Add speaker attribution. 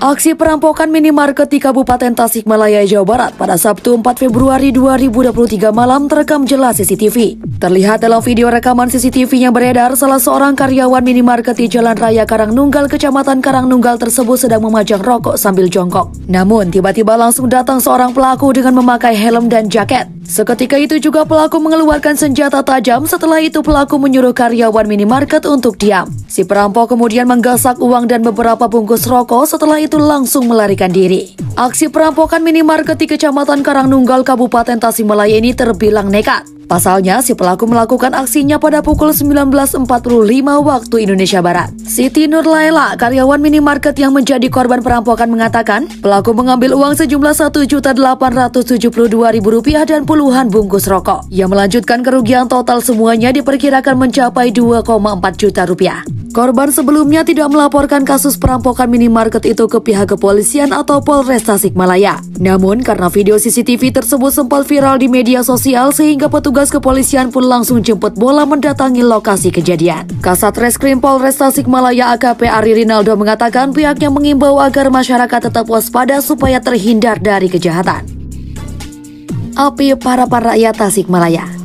Speaker 1: Aksi perampokan minimarket di Kabupaten Tasikmalaya, Jawa Barat pada Sabtu 4 Februari 2023 malam terekam jelas CCTV. Terlihat dalam video rekaman CCTV yang beredar, salah seorang karyawan minimarket di Jalan Raya Karangnunggal, Kecamatan Karangnunggal tersebut sedang memajang rokok sambil jongkok. Namun, tiba-tiba langsung datang seorang pelaku dengan memakai helm dan jaket. Seketika itu juga pelaku mengeluarkan senjata tajam. Setelah itu pelaku menyuruh karyawan minimarket untuk diam. Si perampok kemudian menggasak uang dan beberapa bungkus rokok. Setelah itu langsung melarikan diri. Aksi perampokan minimarket di Kecamatan Karangnunggal, Kabupaten Tasikmalaya ini terbilang nekat. Pasalnya, si pelaku melakukan aksinya pada pukul 19.45 waktu Indonesia Barat. Siti Nurlaila, karyawan minimarket yang menjadi korban perampokan, mengatakan pelaku mengambil uang sejumlah Rp1.872.000 dan puluhan bungkus rokok. Yang melanjutkan kerugian total semuanya diperkirakan mencapai Rp2,4 juta. Korban sebelumnya tidak melaporkan kasus perampokan minimarket itu ke pihak kepolisian atau Polres Tasikmalaya. Namun karena video CCTV tersebut sempat viral di media sosial sehingga petugas kepolisian pun langsung jemput bola mendatangi lokasi kejadian. Kasat Reskrim Polres Tasikmalaya AKP Ari Rinaldo mengatakan pihaknya mengimbau agar masyarakat tetap waspada supaya terhindar dari kejahatan. Api para rakyat Tasikmalaya.